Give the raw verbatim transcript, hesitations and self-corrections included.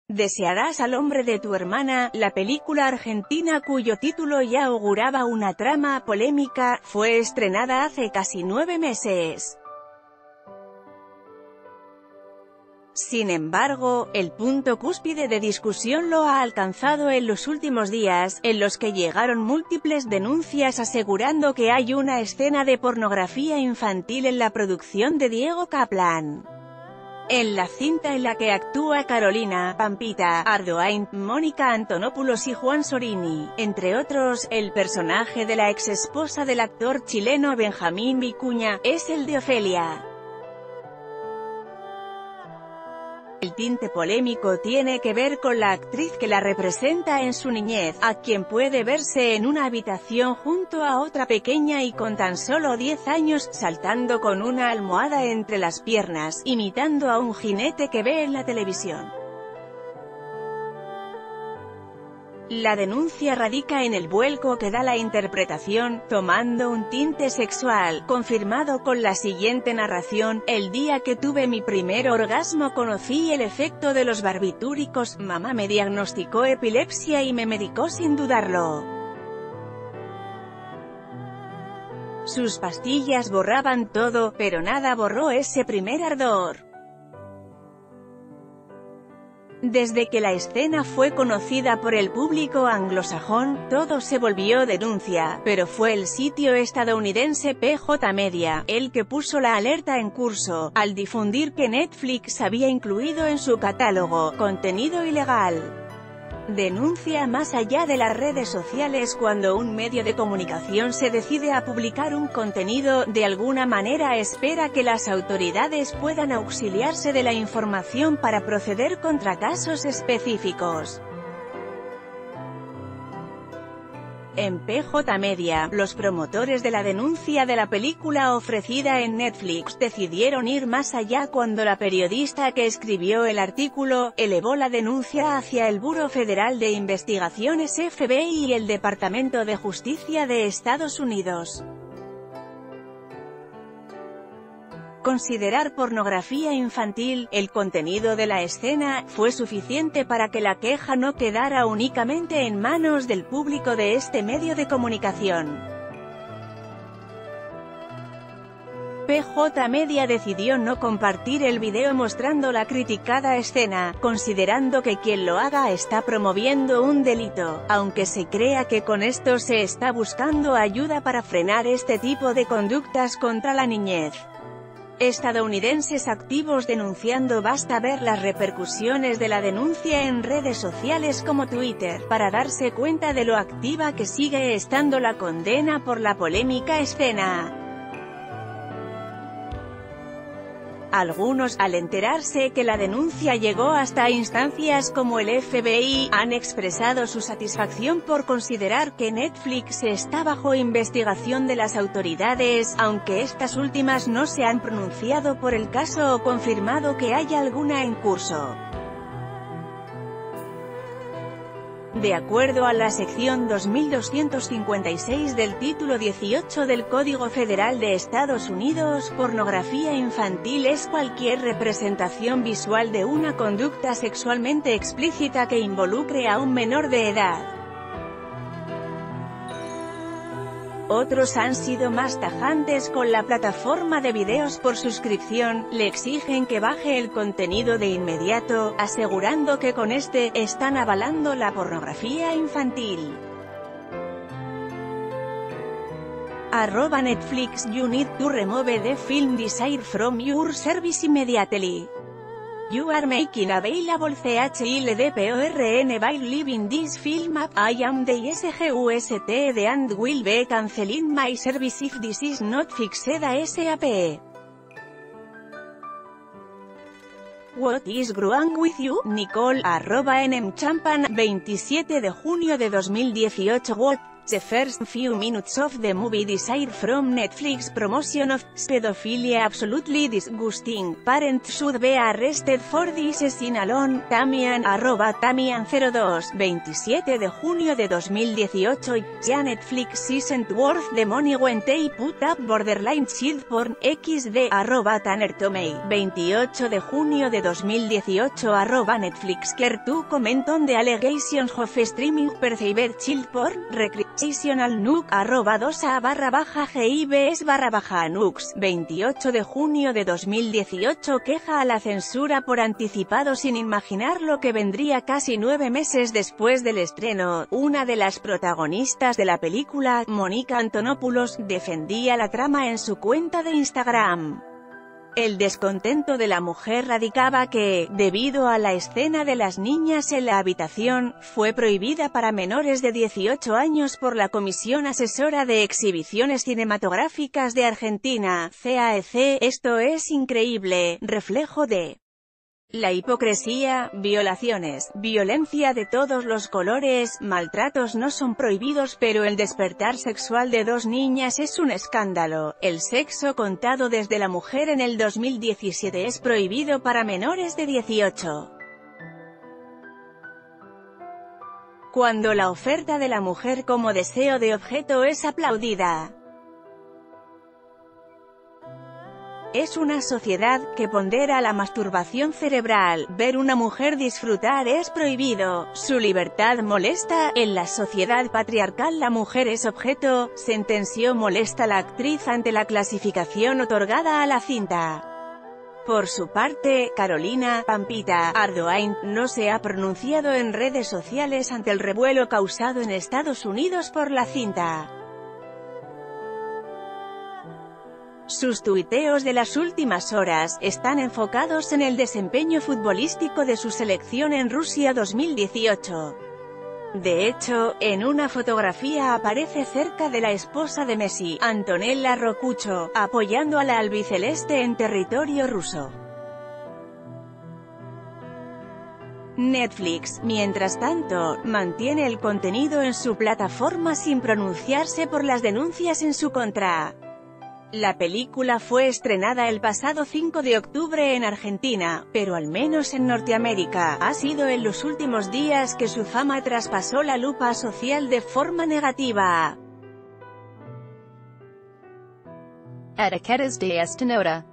Desearás al hombre de tu hermana, la película argentina cuyo título ya auguraba una trama polémica, fue estrenada hace casi nueve meses. Sin embargo, el punto cúspide de discusión lo ha alcanzado en los últimos días, en los que llegaron múltiples denuncias asegurando que hay una escena de pornografía infantil en la producción de Diego Kaplan. En la cinta en la que actúa Carolina, Pampita, Ardoain, Mónica Antonopoulos y Juan Sorini, entre otros, el personaje de la exesposa del actor chileno Benjamín Vicuña, es el de Ofelia. El tinte polémico tiene que ver con la actriz que la representa en su niñez, a quien puede verse en una habitación junto a otra pequeña y con tan solo diez años, saltando con una almohada entre las piernas, imitando a un jinete que ve en la televisión. La denuncia radica en el vuelco que da la interpretación, tomando un tinte sexual, confirmado con la siguiente narración: el día que tuve mi primer orgasmo conocí el efecto de los barbitúricos, mamá me diagnosticó epilepsia y me medicó sin dudarlo. Sus pastillas borraban todo, pero nada borró ese primer ardor. Desde que la escena fue conocida por el público anglosajón, todo se volvió denuncia, pero fue el sitio estadounidense P J Media el que puso la alerta en curso, al difundir que Netflix había incluido en su catálogo contenido ilegal. Denuncia más allá de las redes sociales. Cuando un medio de comunicación se decide a publicar un contenido, de alguna manera espera que las autoridades puedan auxiliarse de la información para proceder contra casos específicos. En P J Media, los promotores de la denuncia de la película ofrecida en Netflix decidieron ir más allá cuando la periodista que escribió el artículo, elevó la denuncia hacia el Buró Federal de Investigaciones F B I y el Departamento de Justicia de Estados Unidos. Considerar pornografía infantil, el contenido de la escena, fue suficiente para que la queja no quedara únicamente en manos del público de este medio de comunicación. P J Media decidió no compartir el video mostrando la criticada escena, considerando que quien lo haga está promoviendo un delito, aunque se crea que con esto se está buscando ayuda para frenar este tipo de conductas contra la niñez. Estadounidenses activos denunciando. Basta ver las repercusiones de la denuncia en redes sociales como Twitter, para darse cuenta de lo activa que sigue estando la condena por la polémica escena. Algunos, al enterarse que la denuncia llegó hasta instancias como el F B I, han expresado su satisfacción por considerar que Netflix está bajo investigación de las autoridades, aunque estas últimas no se han pronunciado por el caso o confirmado que haya alguna en curso. De acuerdo a la sección dos mil doscientos cincuenta y seis del título dieciocho del Código Federal de Estados Unidos, pornografía infantil es cualquier representación visual de una conducta sexualmente explícita que involucre a un menor de edad. Otros han sido más tajantes con la plataforma de videos por suscripción, le exigen que baje el contenido de inmediato, asegurando que con este, están avalando la pornografía infantil. Arroba Netflix. You need to remove the film desire from your service immediately. You are making available the H L D porn by leaving this film up. I am the S G U S T D and will be canceling my service if this is not fixed ASAP. What is wrong with you, Nicole? Arroba N M Champan, veintisiete de junio de dos mil dieciocho. What The first few minutes of the movie Desire from Netflix promotion of pedophilia absolutely disgusting. Parents should be arrested for this sin alone. Tamian, arroba Tamian cero dos, veintisiete de junio de dos mil dieciocho. Ya Netflix isn't worth the money when they put up borderline child porn. equis de, arroba Tanner Tomei, veintiocho de junio de dos mil dieciocho. Arroba Netflix care to comment on the allegations of streaming perceived child porn. Recreational Nook, arroba dos a barra baja gibs barra baja nux, veintiocho de junio de dos mil dieciocho. Queja a la censura por anticipado sin imaginar lo que vendría casi nueve meses después del estreno. Una de las protagonistas de la película, Mónica Antonopoulos, defendía la trama en su cuenta de Instagram. El descontento de la mujer radicaba que, debido a la escena de las niñas en la habitación, fue prohibida para menores de dieciocho años por la Comisión Asesora de Exhibiciones Cinematográficas de Argentina, C A E C. Esto es increíble, reflejo de la hipocresía. Violaciones, violencia de todos los colores, maltratos no son prohibidos, pero el despertar sexual de dos niñas es un escándalo. El sexo contado desde la mujer en el dos mil diecisiete es prohibido para menores de dieciocho. Cuando la oferta de la mujer como deseo de objeto es aplaudida. Es una sociedad que pondera la masturbación cerebral. Ver una mujer disfrutar es prohibido. Su libertad molesta. En la sociedad patriarcal la mujer es objeto, sentenció molesta la actriz ante la clasificación otorgada a la cinta. Por su parte, Carolina Pampita Ardoin no se ha pronunciado en redes sociales ante el revuelo causado en Estados Unidos por la cinta. Sus tuiteos de las últimas horas están enfocados en el desempeño futbolístico de su selección en Rusia dos mil dieciocho. De hecho, en una fotografía aparece cerca de la esposa de Messi, Antonella Rocucho, apoyando a la albiceleste en territorio ruso. Netflix, mientras tanto, mantiene el contenido en su plataforma sin pronunciarse por las denuncias en su contra. La película fue estrenada el pasado cinco de octubre en Argentina, pero al menos en Norteamérica, ha sido en los últimos días que su fama traspasó la lupa social de forma negativa. Etiquetas de esta nota.